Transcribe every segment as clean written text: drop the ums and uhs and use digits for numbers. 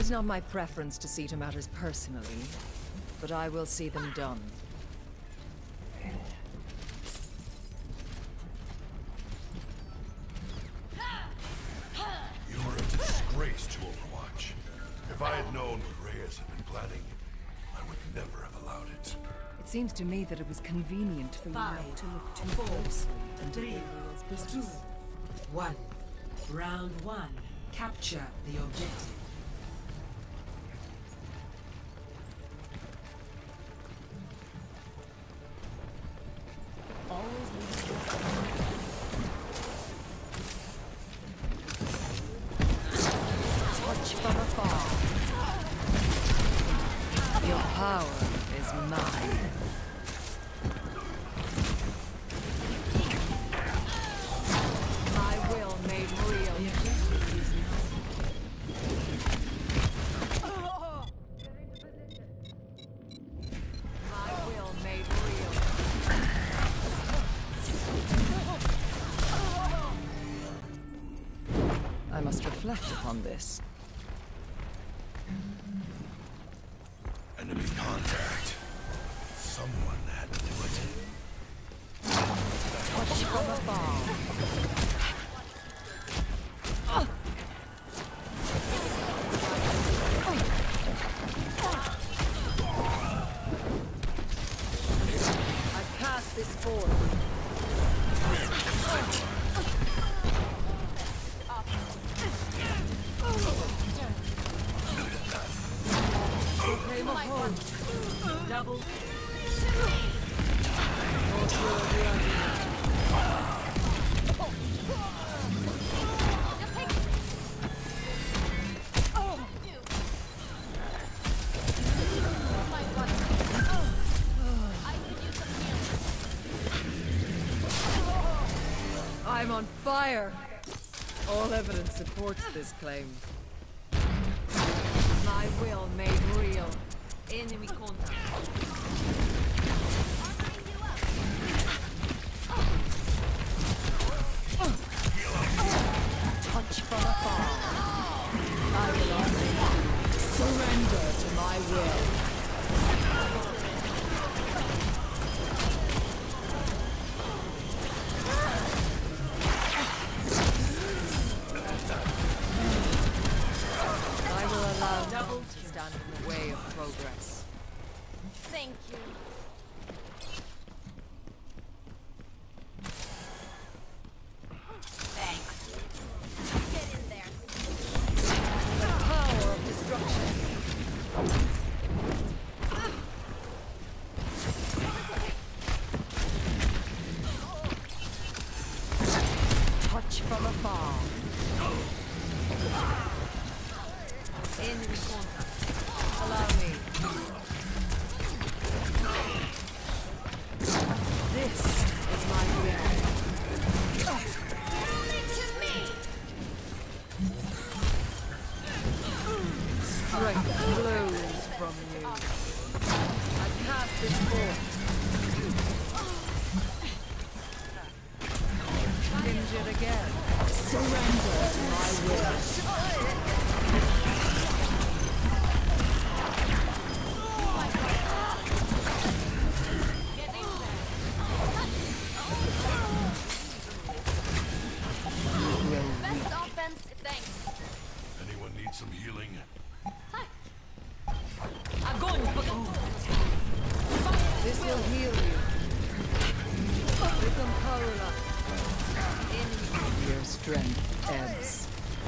It is not my preference to see to matters personally, but I will see them done. You were a disgrace to Overwatch. If I had known what Reyes had been planning, I would never have allowed it. It seems to me that it was convenient for you not to look too closely into Gabriel's business. 1. Round 1. Capture the objective. Touch from afar. Your power is mine. My will made real. My will made real. I must reflect upon this. Enemy contact. Someone had to do it. Touch from afar. I pass this forward. Double. I'm on fire. All evidence supports this claim. My will made real. Enemy contact. Touch from afar. I will only surrender to my will. I will allow double to stand in the way of progress. Thank you. Thanks. Get in there. The power of destruction. Touch from afar. Enemy contact. Allow me. This is my will. Leave it to me. Strength flows from you. I cast this forth. Hinge it again. Surrender to my will. Best offense, thanks. Anyone need some healing? This will heal you. Become power up. Your strength ebbs.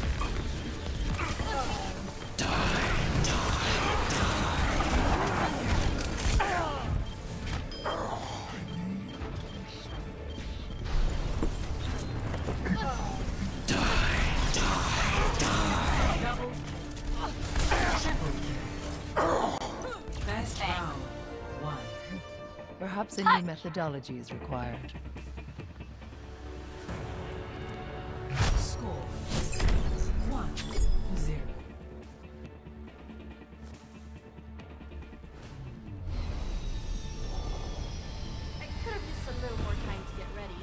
Best round 1. Perhaps a new methodology is required. Score 1-0. I could have used a little more time to get ready.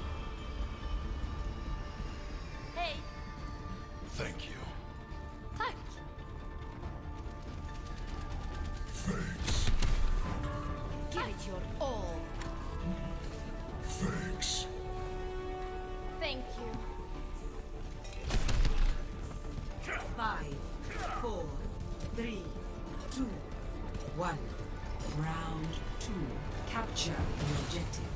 Hey, Thank you. tack. Capture the objective.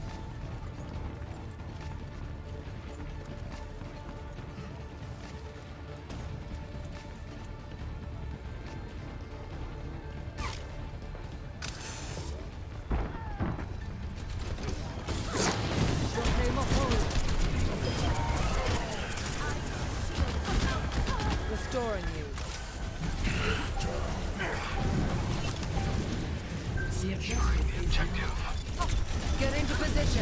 Restoring you. Securing the objective. Get into position.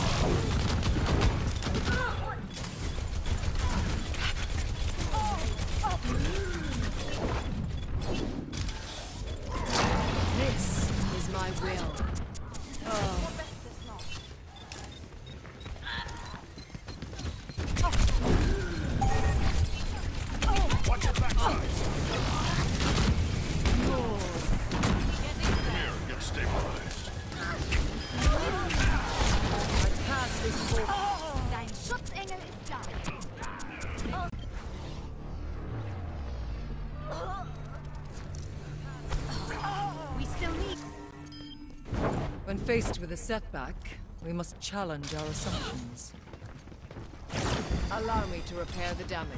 This is my will. Watch your backside. Here, get stabilized. I pass this board. Dein Schutzengel ist da. We still need. When faced with a setback, we must challenge our assumptions. Allow me to repair the damage.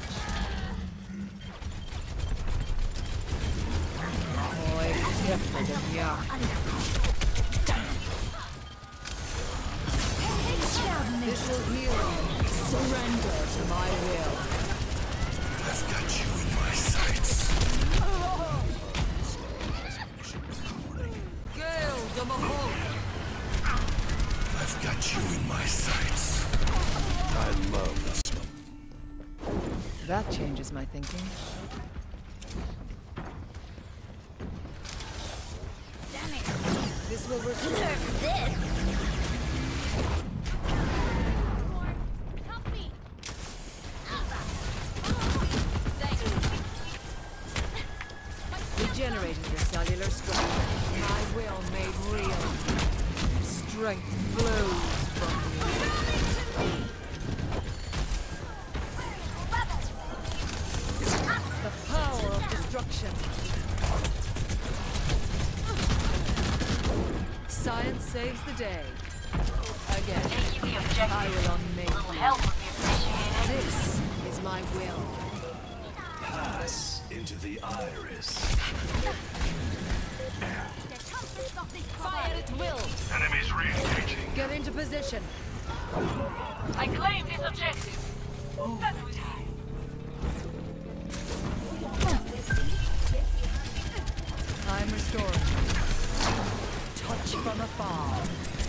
Oj, träffade jag. This will heal you. Surrender to my will. I've got you in my sights. Gale the Mahal. I've got you in my sights. I love this. That changes my thinking. Damn it. This will restore. This. Help me. Regenerating your cellular structure. My will made real. Strength flows from me. The power of destruction. Science saves the day. Again, I will unmake you. This is my will. Pass into the iris. Fire at will. Enemies re-engaging. Get into position. I claim this objective. I'm restoring. Touch from afar.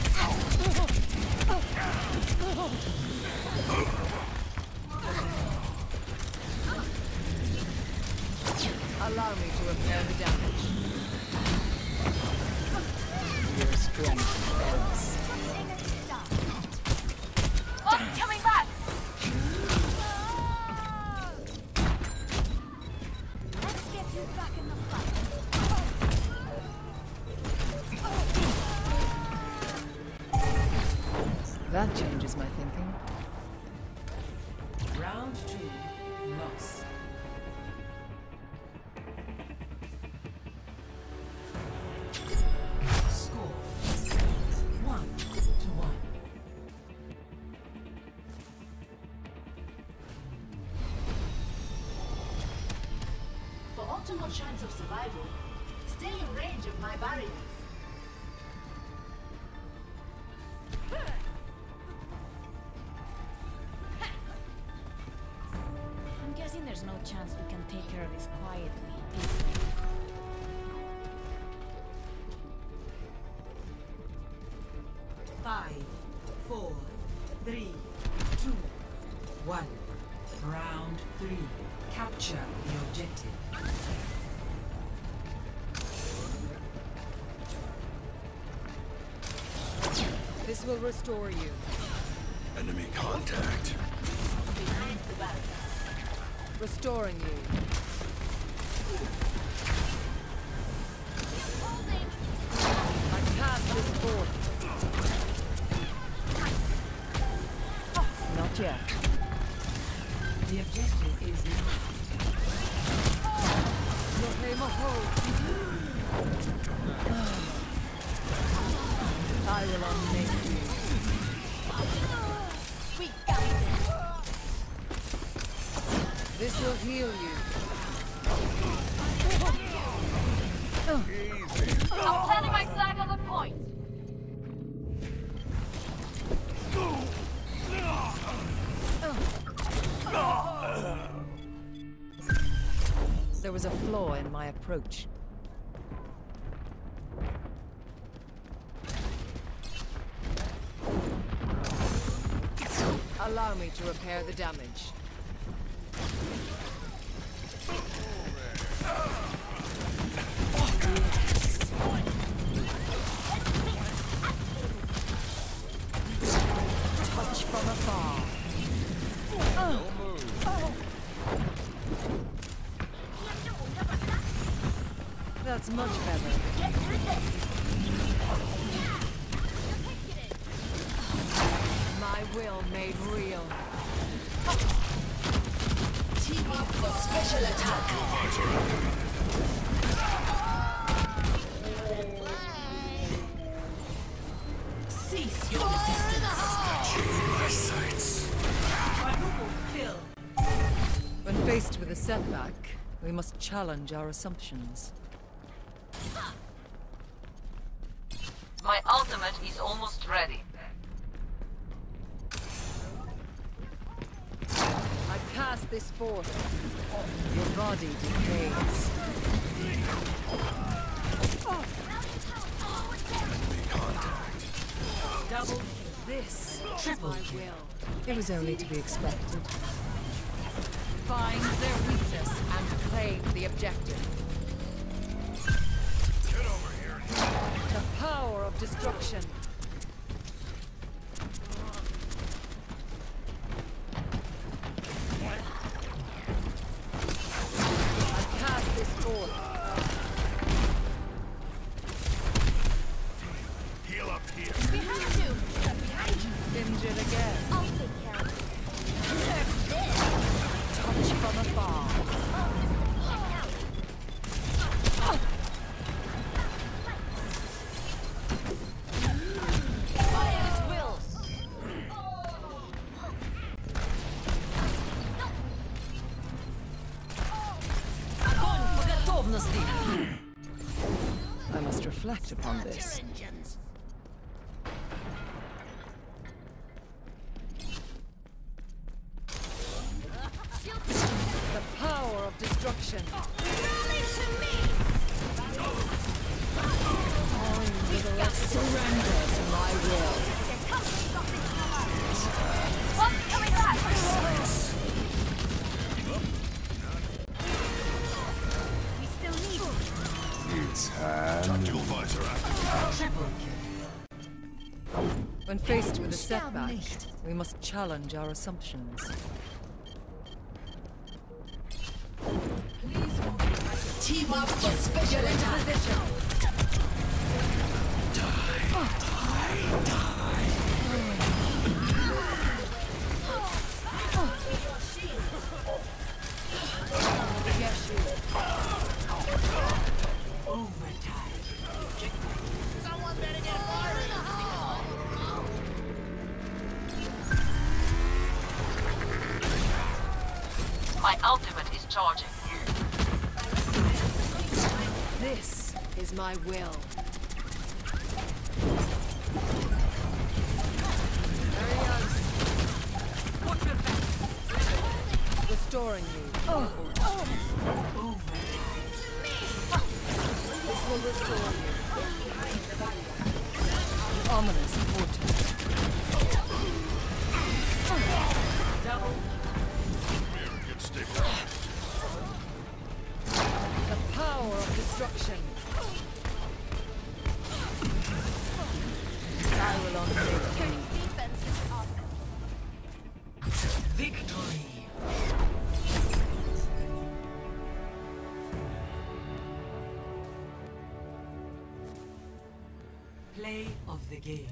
Allow me to repair the damage. Your strength ends. Oh, coming back. Let's get you back in the fight. That changes my thinking. Round 2, loss. Score 1-1. For optimal chance of survival, stay in range of my barriers. I'm guessing there's no chance we can take care of this quietly, peacefully. 5, 4, 3, 2, 1. Round 3. Capture the objective. This will restore you. Enemy contact. Behind the barrier. Restoring you. I pass this forth. Not yet. The objective is Your name a hold. I will unmake you. We got this. This will heal you. I'm planting my flag on the point. There was a flaw in my approach. Allow me to repair the damage. Touch from afar. That's much better. My will made real. Team up for special attack. Cease your resistance. My sights. Quadruple kill. When faced with a setback, we must challenge our assumptions. My ultimate is almost ready. I cast this forth. Your body decays. Double This triple I kill. will. It was only to be expected. Find their weakness and claim the objective. Get over here. The power of destruction. I cast this forth. Heal up here. Behind you. Behind you. Binge it again. I'll take care of it. Touch from afar. Fire will. Огонь по готовности. I must reflect upon this. The power of destruction. Surrender to my will. What's coming back? We still need you. Tactical visor active. Triple kill. When faced with a setback, we must challenge our assumptions. Team up for special attack. Overtime. My ultimate is charging. This is my will. Restoring you. This will restore you. Ominous portent. Here, get stick. The power of destruction. I will unmake you. Defense is up. Victory. Play of the game.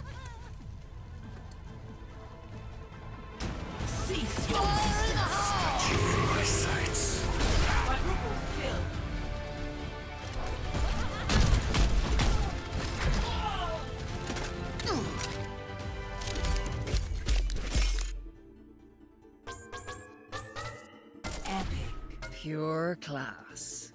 Cease your resistance. My sights. Quadruple kill. Pure class.